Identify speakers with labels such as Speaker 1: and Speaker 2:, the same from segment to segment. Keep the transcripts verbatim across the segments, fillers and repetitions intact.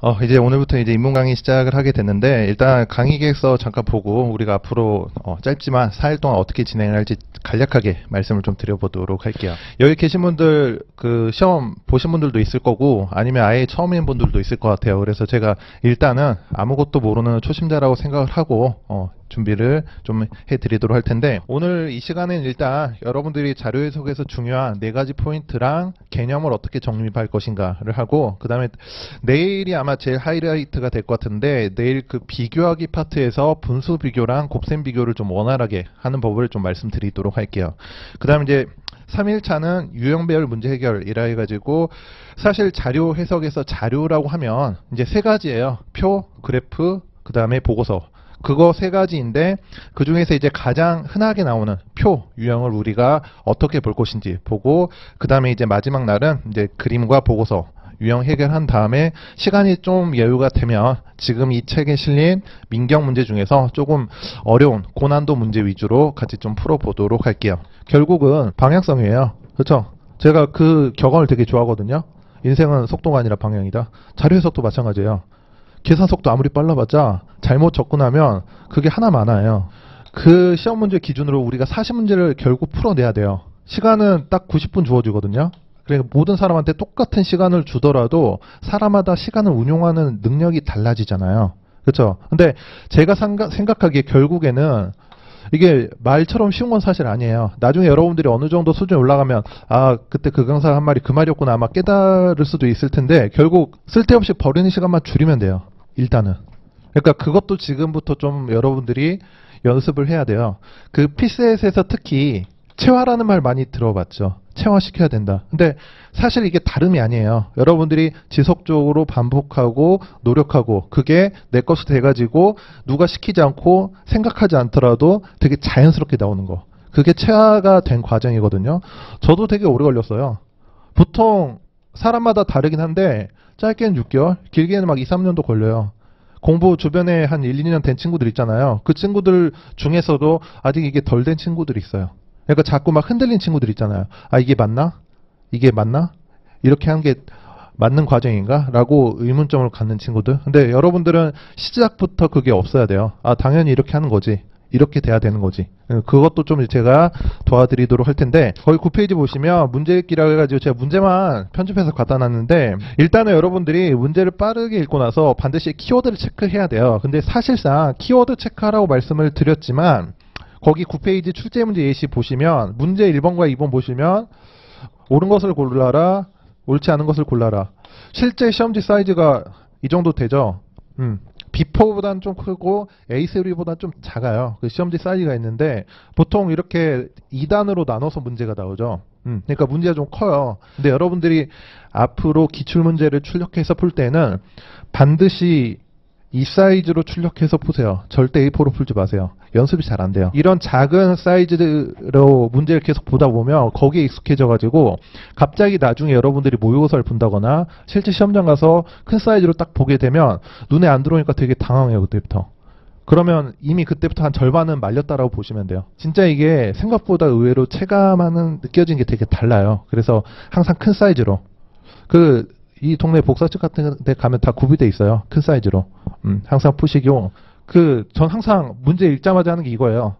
Speaker 1: 어, 이제 오늘부터 이제 입문 강의 시작을 하게 됐는데, 일단 강의 계획서 잠깐 보고, 우리가 앞으로, 어, 짧지만 사 일 동안 어떻게 진행을 할지 간략하게 말씀을 좀 드려보도록 할게요. 여기 계신 분들, 그, 시험 보신 분들도 있을 거고, 아니면 아예 처음인 분들도 있을 것 같아요. 그래서 제가 일단은 아무것도 모르는 초심자라고 생각을 하고, 어, 준비를 좀 해드리도록 할 텐데, 오늘 이 시간에는 일단 여러분들이 자료 해석에서 중요한 네 가지 포인트랑 개념을 어떻게 정립할 것인가를 하고, 그 다음에 내일이 아마 제일 하이라이트가 될 것 같은데, 내일 그 비교하기 파트에서 분수 비교랑 곱셈 비교를 좀 원활하게 하는 법을 좀 말씀드리도록 할게요. 그 다음에 이제 삼 일차는 유형별 문제 해결이라 해가지고, 사실 자료 해석에서 자료라고 하면 이제 세 가지예요. 표, 그래프, 그 다음에 보고서. 그거 세 가지인데, 그 중에서 이제 가장 흔하게 나오는 표 유형을 우리가 어떻게 볼 것인지 보고, 그 다음에 이제 마지막 날은 이제 그림과 보고서 유형 해결한 다음에 시간이 좀 여유가 되면 지금 이 책에 실린 민경 문제 중에서 조금 어려운 고난도 문제 위주로 같이 좀 풀어보도록 할게요. 결국은 방향성이에요. 그렇죠? 제가 그 격언을 되게 좋아하거든요. 인생은 속도가 아니라 방향이다. 자료 해석도 마찬가지예요. 계산 속도 아무리 빨라봤자 잘못 접근하면 그게 하나 많아요. 그 시험 문제 기준으로 우리가 사십 문제를 결국 풀어내야 돼요. 시간은 딱 구십 분 주어지거든요. 그러니까 모든 사람한테 똑같은 시간을 주더라도 사람마다 시간을 운용하는 능력이 달라지잖아요. 그렇죠? 근데 제가 생각하기에 결국에는 이게 말처럼 쉬운 건 사실 아니에요. 나중에 여러분들이 어느 정도 수준에 올라가면 아 그때 그 강사 한 말이 그 말이었구나 아마 깨달을 수도 있을 텐데, 결국 쓸데없이 버리는 시간만 줄이면 돼요. 일단은. 그러니까 그것도 지금부터 좀 여러분들이 연습을 해야 돼요. 그 피셋에서 특히 체화라는 말 많이 들어봤죠. 체화시켜야 된다. 근데 사실 이게 다름이 아니에요. 여러분들이 지속적으로 반복하고 노력하고 그게 내 것이 돼가지고 누가 시키지 않고 생각하지 않더라도 되게 자연스럽게 나오는 거. 그게 체화가 된 과정이거든요. 저도 되게 오래 걸렸어요. 보통 사람마다 다르긴 한데 짧게는 육 개월, 길게는 막 이, 삼 년도 걸려요. 공부 주변에 한 일, 이 년 된 친구들 있잖아요. 그 친구들 중에서도 아직 이게 덜 된 친구들이 있어요. 그러니까 자꾸 막 흔들린 친구들 있잖아요. 아 이게 맞나? 이게 맞나? 이렇게 한 게 맞는 과정인가? 라고 의문점을 갖는 친구들. 근데 여러분들은 시작부터 그게 없어야 돼요. 아 당연히 이렇게 하는 거지. 이렇게 돼야 되는 거지. 그것도 좀 제가 도와드리도록 할 텐데, 거기 구 페이지 보시면 문제 읽기라고 해가지고 제가 문제만 편집해서 갖다 놨는데, 일단은 여러분들이 문제를 빠르게 읽고 나서 반드시 키워드를 체크해야 돼요. 근데 사실상 키워드 체크하라고 말씀을 드렸지만, 거기 구 페이지 출제 문제 예시 보시면 문제 일 번과 이 번 보시면 옳은 것을 골라라, 옳지 않은 것을 골라라. 실제 시험지 사이즈가 이 정도 되죠. 음. 비포보다는 좀 크고 에이 쓰리보다는 좀 작아요. 그 시험지 사이즈가 있는데 보통 이렇게 이 단으로 나눠서 문제가 나오죠. 음. 그러니까 문제가 좀 커요. 근데 여러분들이 앞으로 기출문제를 출력해서 풀 때는 반드시 이 사이즈로 출력해서 푸세요. 절대 에이 포로 풀지 마세요. 연습이 잘 안 돼요. 이런 작은 사이즈로 문제를 계속 보다 보면 거기에 익숙해져가지고 갑자기 나중에 여러분들이 모의고사를 본다거나 실제 시험장 가서 큰 사이즈로 딱 보게 되면 눈에 안 들어오니까 되게 당황해요. 그때부터. 그러면 이미 그때부터 한 절반은 말렸다라고 보시면 돼요. 진짜 이게 생각보다 의외로 체감하는 느껴지는 게 되게 달라요. 그래서 항상 큰 사이즈로. 그 이 동네 복사책 같은 데 가면 다 구비돼 있어요. 큰 사이즈로. 음, 항상 푸시고. 그, 전 항상 문제 읽자마자 하는 게 이거예요.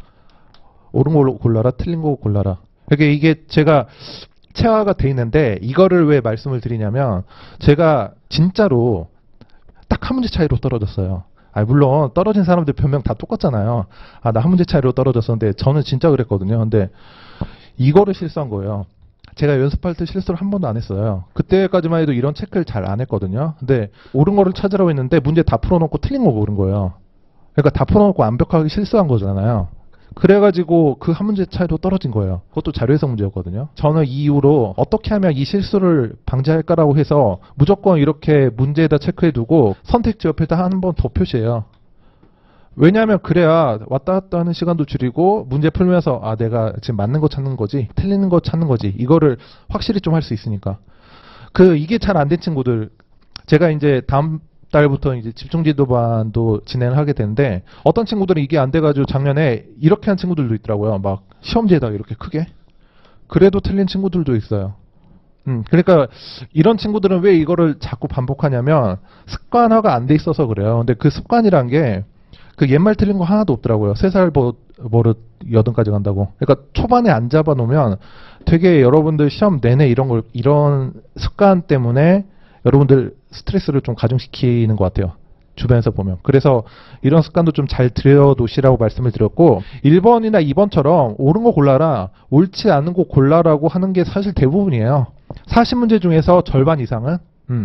Speaker 1: 옳은 거 골라라, 틀린 거 골라라. 그러니까 이게 제가 체화가 돼 있는데, 이거를 왜 말씀을 드리냐면, 제가 진짜로 딱 한 문제 차이로 떨어졌어요. 아, 물론 떨어진 사람들 변명 다 똑같잖아요. 아, 나 한 문제 차이로 떨어졌었는데, 저는 진짜 그랬거든요. 근데 이거를 실수한 거예요. 제가 연습할 때 실수를 한 번도 안 했어요. 그때까지만 해도 이런 체크를 잘 안 했거든요. 근데 옳은 거를 찾으라고 했는데 문제 다 풀어놓고 틀린 거 고른 거예요. 그러니까 다 풀어놓고 완벽하게 실수한 거잖아요. 그래가지고 그 한 문제 차이로 떨어진 거예요. 그것도 자료 해석 문제였거든요. 저는 이 이후로 어떻게 하면 이 실수를 방지할까라고 해서 무조건 이렇게 문제에다 체크해두고 선택지 옆에다 한 번 더 표시해요. 왜냐하면 그래야 왔다 갔다 하는 시간도 줄이고 문제 풀면서 아 내가 지금 맞는 거 찾는 거지 틀리는 거 찾는 거지 이거를 확실히 좀 할 수 있으니까. 그 이게 잘 안 된 친구들, 제가 이제 다음 달부터 이제 집중지도반도 진행을 하게 되는데, 어떤 친구들은 이게 안 돼가지고 작년에 이렇게 한 친구들도 있더라고요. 막 시험지에다가 이렇게 크게. 그래도 틀린 친구들도 있어요. 음, 그러니까 이런 친구들은 왜 이거를 자꾸 반복하냐면 습관화가 안 돼 있어서 그래요. 근데 그 습관이란 게 그 옛말 틀린 거 하나도 없더라고요. 세 살 버릇 여든까지 간다고. 그러니까 초반에 안 잡아놓으면 되게 여러분들 시험 내내 이런 걸 이런 습관 때문에 여러분들 스트레스를 좀 가중시키는 것 같아요. 주변에서 보면. 그래서 이런 습관도 좀 잘 들여놓으시라고 말씀을 드렸고 일 번이나 이 번처럼 옳은 거 골라라, 옳지 않은 거 골라라고 하는 게 사실 대부분이에요. 사십 문제 중에서 절반 이상은. 음.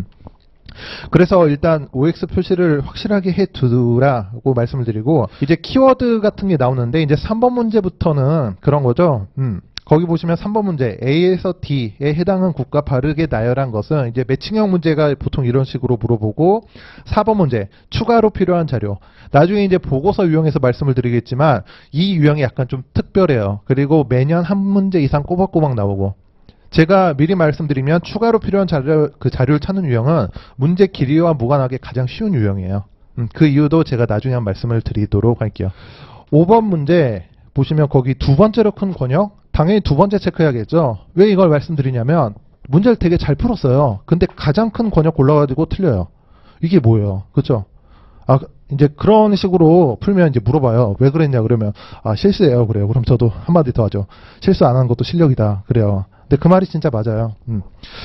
Speaker 1: 그래서 일단 오엑스 표시를 확실하게 해두라고 말씀을 드리고 이제 키워드 같은 게 나오는데 이제 삼 번 문제부터는 그런 거죠. 음. 거기 보시면 삼 번 문제 A에서 D에 해당한 국가 바르게 나열한 것은 이제 매칭형 문제가 보통 이런 식으로 물어보고 사 번 문제 추가로 필요한 자료. 나중에 이제 보고서 유형에서 말씀을 드리겠지만 이 유형이 약간 좀 특별해요. 그리고 매년 한 문제 이상 꼬박꼬박 나오고 제가 미리 말씀드리면 추가로 필요한 자료, 그 자료를 찾는 유형은 문제 길이와 무관하게 가장 쉬운 유형이에요. 음, 그 이유도 제가 나중에 한 말씀을 드리도록 할게요. 오 번 문제 보시면 거기 두 번째로 큰 권역 당연히 두 번째 체크해야겠죠. 왜 이걸 말씀드리냐면 문제를 되게 잘 풀었어요. 근데 가장 큰 권역 골라가지고 틀려요. 이게 뭐예요? 그렇죠? 아 이제 그런 식으로 풀면 이제 물어봐요. 왜 그랬냐 그러면 아 실수예요. 그래요. 그럼 저도 한마디 더 하죠. 실수 안 하는 것도 실력이다. 그래요. 근데 그 말이 진짜 맞아요. 음.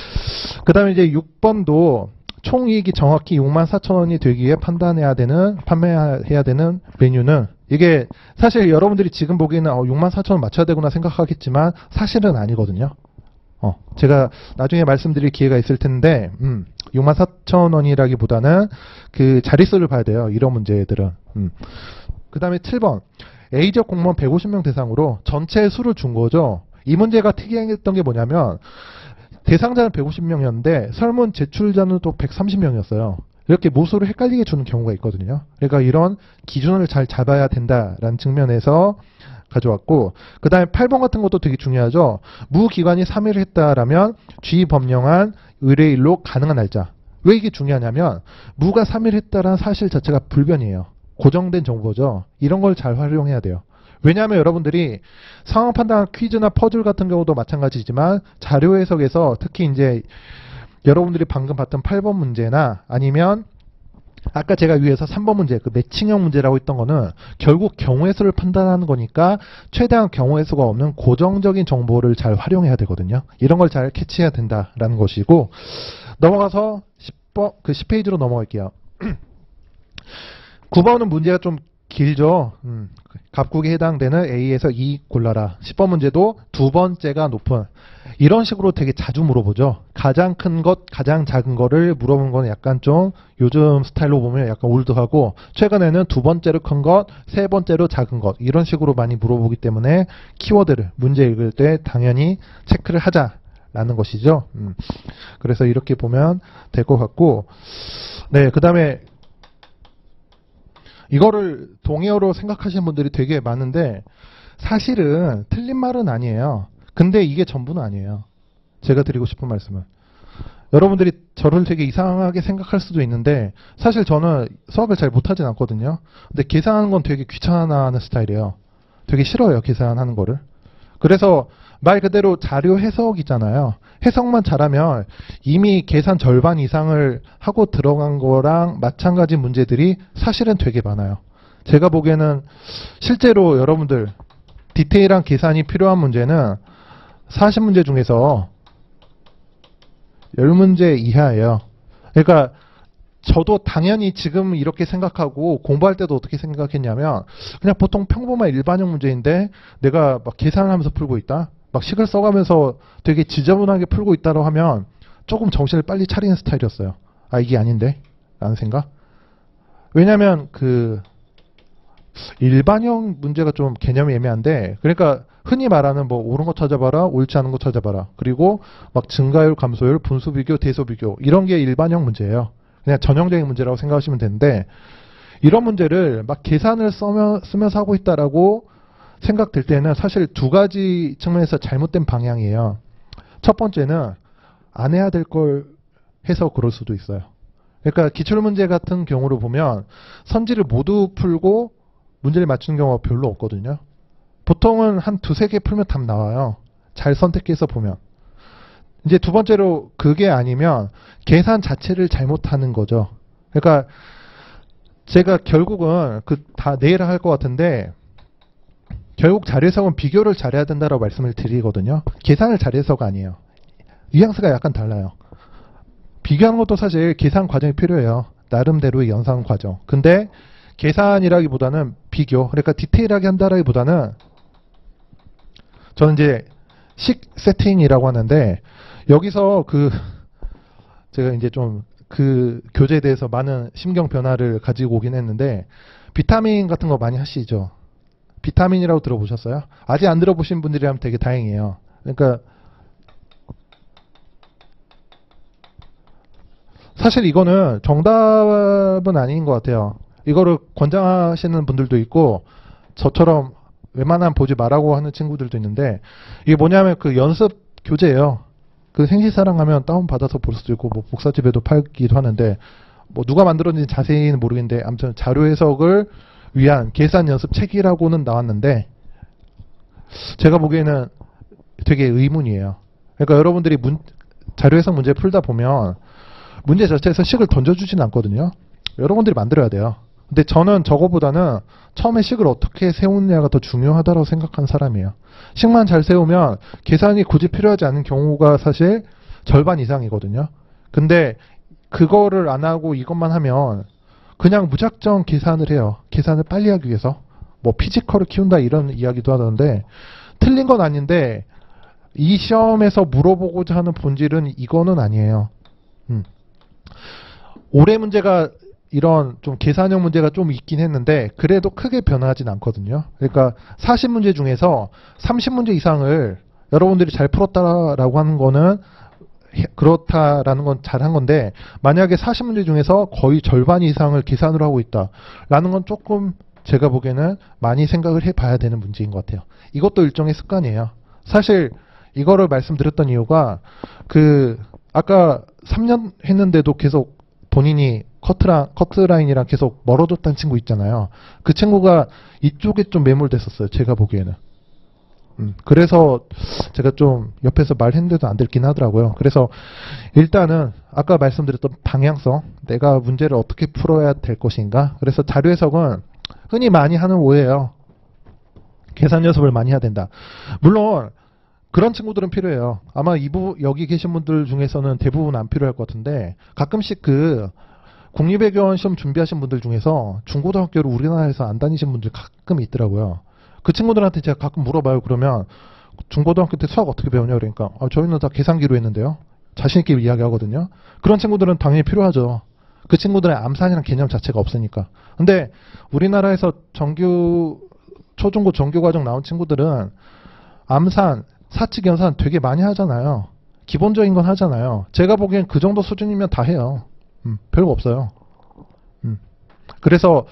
Speaker 1: 그 다음에 이제 육 번도 총이익이 정확히 육만 사천 원이 되기 위해 판단해야 되는, 판매해야 되는 메뉴는 이게 사실 여러분들이 지금 보기에는 어, 육만 사천 원 맞춰야 되구나 생각하겠지만 사실은 아니거든요. 어, 제가 나중에 말씀드릴 기회가 있을 텐데, 음, 육만 사천 원이라기보다는 그 자릿수를 봐야 돼요. 이런 문제들은. 음. 그 다음에 칠 번. A지역 공무원 백오십 명 대상으로 전체 수를 준 거죠. 이 문제가 특이했던 게 뭐냐면 대상자는 백오십 명이었는데 설문 제출자는 또 백삼십 명이었어요. 이렇게 모수를 헷갈리게 주는 경우가 있거든요. 그러니까 이런 기준을 잘 잡아야 된다라는 측면에서 가져왔고 그 다음에 팔 번 같은 것도 되게 중요하죠. 무기관이 삼 일을 했다라면 쥐 법령한 의뢰일로 가능한 날짜. 왜 이게 중요하냐면 무가 삼 일 했다라는 사실 자체가 불변이에요. 고정된 정보죠. 이런 걸 잘 활용해야 돼요. 왜냐하면 여러분들이 상황 판단 퀴즈나 퍼즐 같은 경우도 마찬가지지만 자료 해석에서 특히 이제 여러분들이 방금 봤던 팔 번 문제나 아니면 아까 제가 위에서 삼 번 문제 그 매칭형 문제라고 했던 거는 결국 경우의 수를 판단하는 거니까 최대한 경우의 수가 없는 고정적인 정보를 잘 활용해야 되거든요. 이런 걸 잘 캐치해야 된다라는 것이고 넘어가서 십 번 그 십 페이지로 넘어갈게요. 구 번은 문제가 좀 길죠. 음, 갑국에 해당되는 A에서 E 골라라. 십 번 문제도 두 번째가 높은 이런 식으로 되게 자주 물어보죠. 가장 큰 것, 가장 작은 거를 물어보는 건 약간 좀 요즘 스타일로 보면 약간 올드하고 최근에는 두 번째로 큰 것, 세 번째로 작은 것 이런 식으로 많이 물어보기 때문에 키워드를 문제 읽을 때 당연히 체크를 하자라는 것이죠. 음, 그래서 이렇게 보면 될 것 같고 네, 그 다음에 이거를 동의어로 생각하시는 분들이 되게 많은데 사실은 틀린 말은 아니에요. 근데 이게 전부는 아니에요. 제가 드리고 싶은 말씀은 여러분들이 저를 되게 이상하게 생각할 수도 있는데 사실 저는 수학을 잘 못하진 않거든요. 근데 계산하는 건 되게 귀찮아하는 스타일이에요. 되게 싫어요. 계산하는 거를. 그래서 말 그대로 자료 해석이잖아요. 해석만 잘하면 이미 계산 절반 이상을 하고 들어간 거랑 마찬가지 문제들이 사실은 되게 많아요. 제가 보기에는 실제로 여러분들 디테일한 계산이 필요한 문제는 사십 문제 중에서 십 문제 이하예요. 그러니까 저도 당연히 지금 이렇게 생각하고 공부할 때도 어떻게 생각했냐면 그냥 보통 평범한 일반형 문제인데 내가 막 계산을 하면서 풀고 있다. 막 식을 써가면서 되게 지저분하게 풀고 있다고 하면 조금 정신을 빨리 차리는 스타일이었어요. 아 이게 아닌데? 라는 생각. 왜냐면 그 일반형 문제가 좀 개념이 애매한데 그러니까 흔히 말하는 뭐 옳은 거 찾아봐라, 옳지 않은 거 찾아봐라. 그리고 막 증가율, 감소율, 분수 비교, 대소 비교 이런 게 일반형 문제예요. 그냥 전형적인 문제라고 생각하시면 되는데 이런 문제를 막 계산을 써며, 쓰면서 하고 있다라고 생각될 때는 사실 두 가지 측면에서 잘못된 방향이에요. 첫 번째는 안 해야 될 걸 해서 그럴 수도 있어요. 그러니까 기출문제 같은 경우를 보면 선지를 모두 풀고 문제를 맞추는 경우가 별로 없거든요. 보통은 한 두세 개 풀면 답 나와요. 잘 선택해서 보면. 이제 두 번째로 그게 아니면 계산 자체를 잘못하는 거죠. 그러니까 제가 결국은 그 다 내일 할 것 같은데 결국 자료해석은 비교를 잘해야 된다고 말씀을 드리거든요. 계산을 잘해서가 아니에요. 뉘앙스가 약간 달라요. 비교하는 것도 사실 계산 과정이 필요해요. 나름대로의 연산 과정. 근데 계산이라기보다는 비교, 그러니까 디테일하게 한다라기보다는 저는 이제 식 세팅이라고 하는데 여기서 그 제가 이제 좀 그 교재에 대해서 많은 심경 변화를 가지고 오긴 했는데 비타민 같은 거 많이 하시죠. 비타민이라고 들어보셨어요? 아직 안 들어보신 분들이라면 되게 다행이에요. 그러니까 사실 이거는 정답은 아닌 것 같아요. 이거를 권장하시는 분들도 있고 저처럼 웬만하면 보지 말라고 하는 친구들도 있는데 이게 뭐냐면 그 연습 교재예요. 그 생시사랑 하면 다운받아서 볼 수도 있고 뭐 복사집에도 팔기도 하는데 뭐 누가 만들었는지 자세히는 모르겠는데 아무튼 자료 해석을 위한 계산 연습 책이라고는 나왔는데 제가 보기에는 되게 의문이에요. 그러니까 여러분들이 문, 자료 해석 문제 풀다 보면 문제 자체에서 식을 던져주지는 않거든요. 여러분들이 만들어야 돼요. 근데 저는 저거보다는 처음에 식을 어떻게 세우느냐가 더 중요하다고 생각하는 사람이에요. 식만 잘 세우면 계산이 굳이 필요하지 않은 경우가 사실 절반 이상이거든요. 근데 그거를 안 하고 이것만 하면 그냥 무작정 계산을 해요. 계산을 빨리 하기 위해서. 뭐 피지컬을 키운다 이런 이야기도 하던데 틀린 건 아닌데 이 시험에서 물어보고자 하는 본질은 이거는 아니에요. 음. 올해 문제가 이런 좀 계산형 문제가 좀 있긴 했는데 그래도 크게 변하진 않거든요. 그러니까 사십 문제 중에서 삼십 문제 이상을 여러분들이 잘 풀었다라고 하는 거는 그렇다라는 건 잘한 건데 만약에 사십 문제 중에서 거의 절반 이상을 계산으로 하고 있다라는 건 조금 제가 보기에는 많이 생각을 해봐야 되는 문제인 것 같아요. 이것도 일종의 습관이에요. 사실 이거를 말씀드렸던 이유가 그 아까 삼 년 했는데도 계속 본인이 커트라, 커트라인이랑 계속 멀어졌다는 친구 있잖아요. 그 친구가 이쪽에 좀 매몰됐었어요. 제가 보기에는. 음, 그래서 제가 좀 옆에서 말했는데도 안 들긴 하더라고요. 그래서 일단은 아까 말씀드렸던 방향성, 내가 문제를 어떻게 풀어야 될 것인가. 그래서 자료 해석은 흔히 많이 하는 오해예요. 계산 연습을 많이 해야 된다. 물론 그런 친구들은 필요해요. 아마 이부 여기 계신 분들 중에서는 대부분 안 필요할 것 같은데 가끔씩 그 국립외교원 시험 준비하신 분들 중에서 중고등학교를 우리나라에서 안 다니신 분들 가끔 있더라고요. 그 친구들한테 제가 가끔 물어봐요. 그러면 중고등학교 때 수학 어떻게 배우냐 그러니까 아, 저희는 다 계산기로 했는데요. 자신 있게 이야기하거든요. 그런 친구들은 당연히 필요하죠. 그 친구들의 암산이라는 개념 자체가 없으니까. 근데 우리나라에서 정규 초중고 정규과정 나온 친구들은 암산, 사칙 연산 되게 많이 하잖아요. 기본적인 건 하잖아요. 제가 보기엔 그 정도 수준이면 다 해요. 음, 별거 없어요. 음. 그래서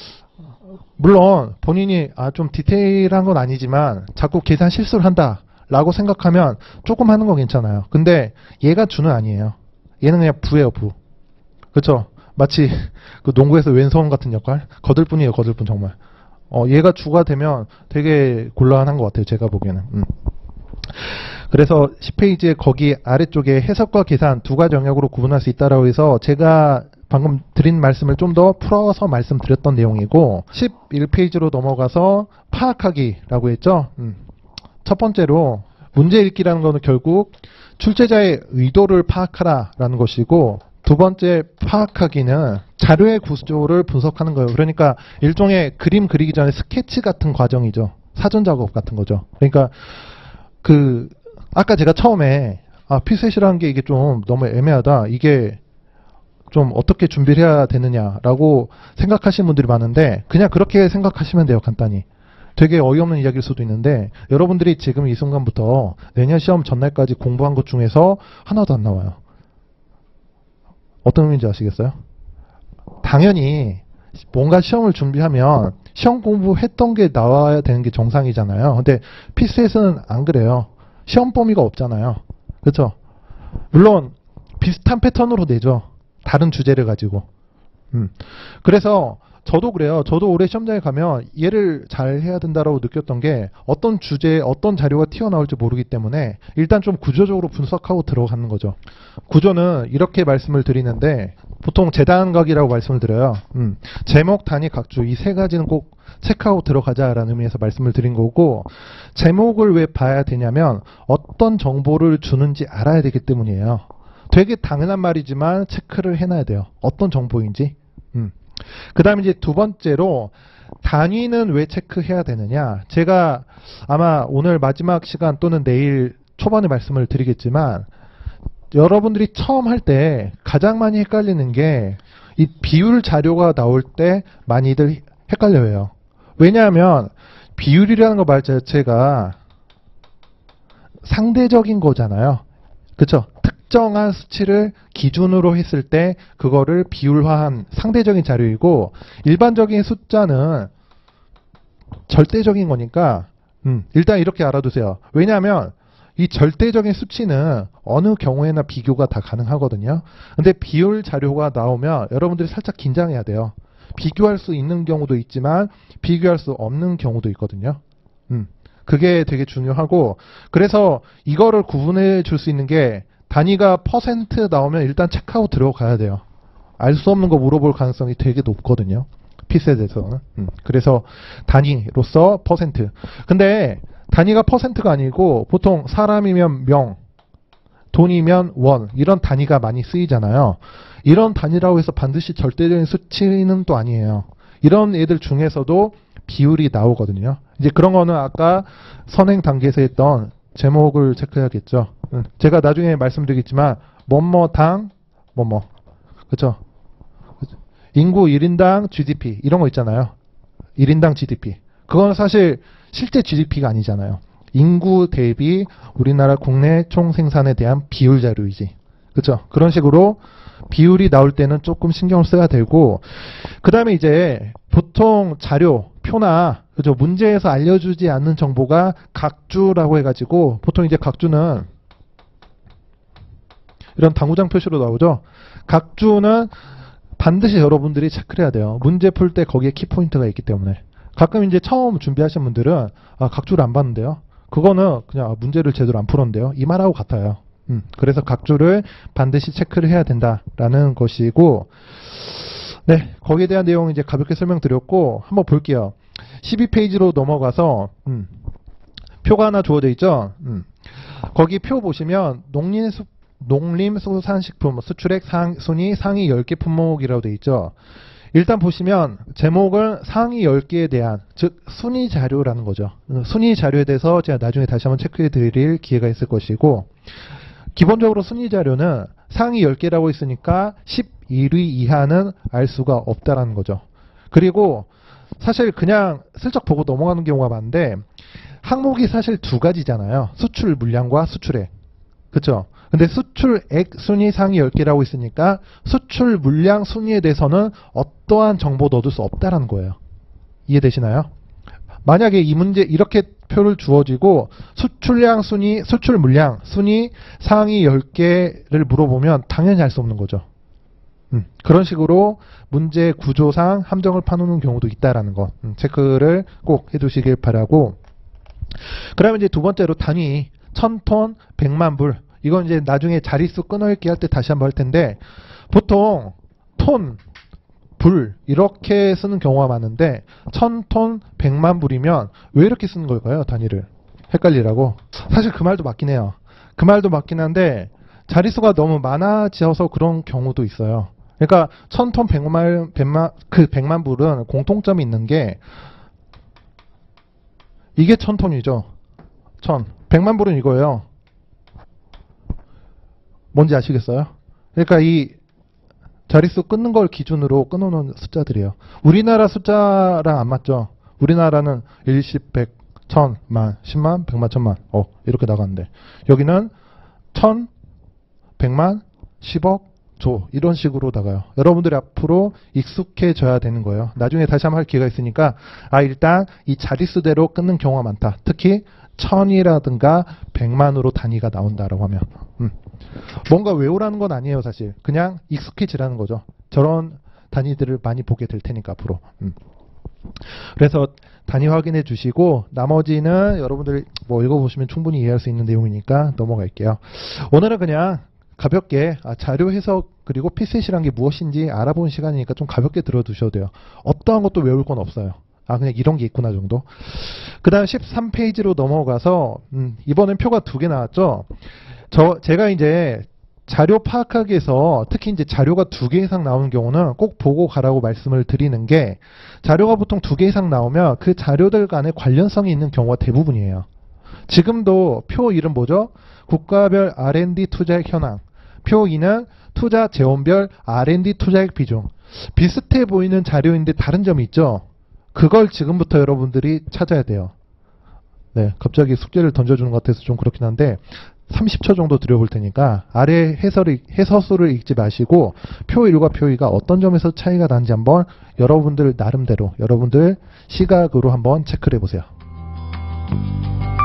Speaker 1: 물론 본인이 아, 좀 디테일한 건 아니지만 자꾸 계산 실수를 한다 라고 생각하면 조금 하는 건 괜찮아요. 근데 얘가 주는 아니에요. 얘는 그냥 부예요, 부. 그렇죠? 마치 그 농구에서 왼손 같은 역할? 거들뿐이에요, 거들뿐 정말. 어, 얘가 주가 되면 되게 곤란한 것 같아요, 제가 보기에는. 음. 그래서 십 페이지에 거기 아래쪽에 해석과 계산 두 가지 영역으로 구분할 수 있다라고 해서 제가 방금 드린 말씀을 좀 더 풀어서 말씀드렸던 내용이고 십일 페이지로 넘어가서 파악하기라고 했죠. 음. 첫 번째로 문제 읽기라는 것은 결국 출제자의 의도를 파악하라라는 것이고 두 번째 파악하기는 자료의 구조를 분석하는 거예요. 그러니까 일종의 그림 그리기 전에 스케치 같은 과정이죠. 사전 작업 같은 거죠. 그러니까 그 아까 제가 처음에 아 피셋이라는 게 이게 좀 너무 애매하다. 이게 좀 어떻게 준비를 해야 되느냐라고 생각하시는 분들이 많은데 그냥 그렇게 생각하시면 돼요. 간단히. 되게 어이없는 이야기일 수도 있는데 여러분들이 지금 이 순간부터 내년 시험 전날까지 공부한 것 중에서 하나도 안 나와요. 어떤 의미인지 아시겠어요? 당연히 뭔가 시험을 준비하면 시험 공부했던 게 나와야 되는 게 정상이잖아요. 근데 피셋은 안 그래요. 시험 범위가 없잖아요. 그렇죠? 물론 비슷한 패턴으로 내죠. 다른 주제를 가지고. 음. 그래서 저도 그래요. 저도 올해 시험장에 가면 얘를 잘 해야 된다라고 느꼈던 게 어떤 주제에 어떤 자료가 튀어나올지 모르기 때문에 일단 좀 구조적으로 분석하고 들어가는 거죠. 구조는 이렇게 말씀을 드리는데 보통 재단각이라고 말씀을 드려요. 음, 제목, 단위, 각주 이 세 가지는 꼭 체크하고 들어가자라는 의미에서 말씀을 드린 거고, 제목을 왜 봐야 되냐면 어떤 정보를 주는지 알아야 되기 때문이에요. 되게 당연한 말이지만 체크를 해놔야 돼요. 어떤 정보인지. 음. 그 다음에 이제 두 번째로 단위는 왜 체크해야 되느냐. 제가 아마 오늘 마지막 시간 또는 내일 초반에 말씀을 드리겠지만 여러분들이 처음 할 때 가장 많이 헷갈리는 게 이 비율 자료가 나올 때 많이들 헷갈려요. 왜냐하면 비율이라는 거 말 자체가 상대적인 거잖아요. 그쵸? 특정한 수치를 기준으로 했을 때 그거를 비율화한 상대적인 자료이고, 일반적인 숫자는 절대적인 거니까 음, 일단 이렇게 알아두세요. 왜냐하면 이 절대적인 수치는 어느 경우에나 비교가 다 가능하거든요. 근데 비율 자료가 나오면 여러분들이 살짝 긴장해야 돼요. 비교할 수 있는 경우도 있지만 비교할 수 없는 경우도 있거든요. 음, 그게 되게 중요하고, 그래서 이거를 구분해 줄 수 있는 게 단위가 퍼센트 나오면 일단 체크하고 들어가야 돼요. 알 수 없는 거 물어볼 가능성이 되게 높거든요. 피셋에서는. 음, 그래서 단위로서 퍼센트. 근데 단위가 퍼센트가 아니고 보통 사람이면 명, 돈이면 원, 이런 단위가 많이 쓰이잖아요. 이런 단위라고 해서 반드시 절대적인 수치는 또 아니에요. 이런 애들 중에서도 비율이 나오거든요. 이제 그런 거는 아까 선행 단계에서 했던 제목을 체크해야겠죠. 제가 나중에 말씀드리겠지만 뭐뭐당 뭐뭐, 그쵸? 인구 일 인당 지디피 이런 거 있잖아요. 일 인당 지디피. 그건 사실 실제 지디피가 아니잖아요. 인구 대비 우리나라 국내 총생산에 대한 비율 자료이지. 그쵸? 그런 식으로 비율이 나올 때는 조금 신경을 써야 되고, 그 다음에 이제 보통 자료, 표나, 그죠? 문제에서 알려주지 않는 정보가 각주라고 해가지고, 보통 이제 각주는 이런 당구장 표시로 나오죠? 각주는 반드시 여러분들이 체크를 해야 돼요. 문제 풀 때 거기에 키포인트가 있기 때문에. 가끔 이제 처음 준비하신 분들은 아, 각주를 안 봤는데요. 그거는 그냥 문제를 제대로 안 풀었는데요. 이 말하고 같아요. 음, 그래서 각주를 반드시 체크를 해야 된다라는 것이고, 네, 거기에 대한 내용 이제 가볍게 설명드렸고, 한번 볼게요. 십이 페이지로 넘어가서 음, 표가 하나 주어져 있죠. 음, 거기 표 보시면 농림수, 농림수산식품 수출액 상, 순위 상위 열 개 품목이라고 되어 있죠. 일단 보시면 제목은 상위 열 개에 대한, 즉 순위 자료라는 거죠. 순위 자료에 대해서 제가 나중에 다시 한번 체크해 드릴 기회가 있을 것이고, 기본적으로 순위 자료는 상위 열 개라고 있으니까 십일 위 이하는 알 수가 없다라는 거죠. 그리고 사실 그냥 슬쩍 보고 넘어가는 경우가 많은데, 항목이 사실 두 가지잖아요. 수출 물량과 수출액. 그쵸? 근데 수출액 순위 상위 열 개라고 있으니까 수출 물량 순위에 대해서는 어떠한 정보 넣어둘 수 없다라는 거예요. 이해되시나요? 만약에 이 문제 이렇게 표를 주어지고 수출량 순위, 수출 물량 순위 상위 열 개를 물어보면 당연히 알 수 없는 거죠. 음, 그런 식으로 문제 구조상 함정을 파놓는 경우도 있다라는 거 음, 체크를 꼭 해두시길 바라고, 그 다음에 이제 두 번째로 단위 천 톤, 백만 불. 이건 이제 나중에 자릿수 끊어읽기 할 때 다시 한번 할 텐데, 보통 톤, 불 이렇게 쓰는 경우가 많은데 천 톤, 백만 불이면 왜 이렇게 쓰는 걸까요? 단위를 헷갈리라고. 사실 그 말도 맞긴 해요. 그 말도 맞긴 한데 자릿수가 너무 많아져서 그런 경우도 있어요. 그러니까 천 톤, 백만, 백만, 그 백만 불은 공통점이 있는 게 이게 천 톤이죠. 천. 백만 불은 이거예요. 뭔지 아시겠어요? 그러니까 이 자릿수 끊는 걸 기준으로 끊어놓은 숫자들이에요. 우리나라 숫자랑 안 맞죠? 우리나라는 일, 십, 백, 천, 만, 십만, 백만, 천만 어 이렇게 나가는데 여기는 천, 백만, 십억, 조 이런 식으로 나가요. 여러분들이 앞으로 익숙해져야 되는 거예요. 나중에 다시 한번 할 기회가 있으니까 아 일단 이 자릿수대로 끊는 경우가 많다. 특히 천이라든가 백만으로 단위가 나온다라고 하면 음. 뭔가 외우라는 건 아니에요. 사실 그냥 익숙해지라는 거죠. 저런 단위들을 많이 보게 될 테니까 앞으로. 음. 그래서 단위 확인해 주시고 나머지는 여러분들 뭐 읽어보시면 충분히 이해할 수 있는 내용이니까 넘어갈게요. 오늘은 그냥 가볍게 아, 자료 해석 그리고 피셋이란 게 무엇인지 알아보는 시간이니까 좀 가볍게 들어두셔도 돼요. 어떠한 것도 외울 건 없어요. 아 그냥 이런 게 있구나 정도. 그 다음 십삼 페이지로 넘어가서 음, 이번엔 표가 두 개 나왔죠. 저 제가 이제 자료 파악하기 위해서 특히 이제 자료가 두 개 이상 나오는 경우는 꼭 보고 가라고 말씀을 드리는 게 자료가 보통 두 개 이상 나오면 그 자료들 간에 관련성이 있는 경우가 대부분이에요. 지금도 표 이름 뭐죠? 국가별 알 앤 디 투자액 현황. 표 이는 투자 재원별 알 앤 디 투자액 비중. 비슷해 보이는 자료인데 다른 점이 있죠? 그걸 지금부터 여러분들이 찾아야 돼요. 네, 갑자기 숙제를 던져주는 것 같아서 좀 그렇긴 한데 삼십 초 정도 드려볼 테니까 아래 해설을, 해서술을 읽지 마시고 표 일과 표 이가 어떤 점에서 차이가 나는지 한번 여러분들 나름대로 여러분들 시각으로 한번 체크를 해보세요.